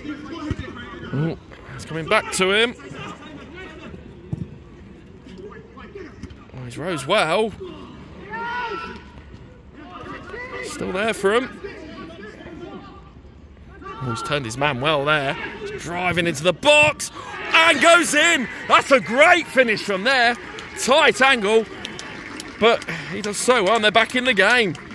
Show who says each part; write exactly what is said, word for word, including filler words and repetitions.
Speaker 1: Oh, it's coming back to him. Oh, he's rose well. Still there for him. Oh, he's turned his man well there. He's driving into the box and goes in. That's a great finish from there. Tight angle, but he does so well and they're back in the game.